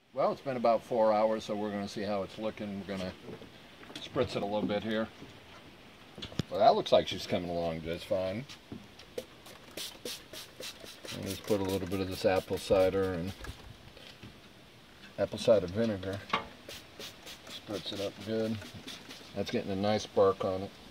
Well, it's been about 4 hours, so we're going to see how it's looking. We're going to spritz it a little bit here. Well, that looks like she's coming along just fine. And just put a little bit of this apple cider vinegar. Spritz it up good. That's getting a nice spark on it.